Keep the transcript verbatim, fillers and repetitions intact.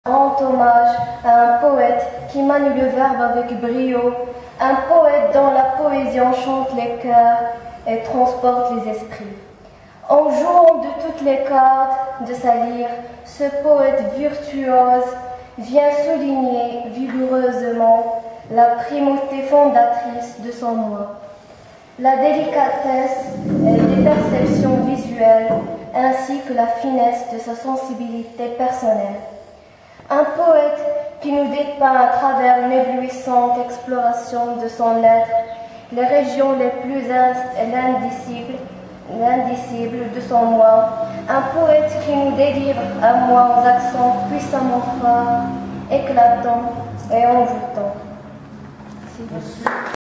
Rend hommage à un poète qui manie le verbe avec brio, un poète dont la poésie enchante les cœurs et transporte les esprits. En jouant de toutes les cordes de sa lyre, ce poète virtuose vient souligner vigoureusement la primauté fondatrice de son moi, la délicatesse des perceptions visuelles ainsi que la finesse de sa sensibilité personnelle. Un poète qui nous dépeint à travers une éblouissante exploration de son être les régions les plus indicibles, l'indicible de son moi. Un poète qui nous délivre à moi aux accents puissamment forts, éclatants et envoûtants. Merci.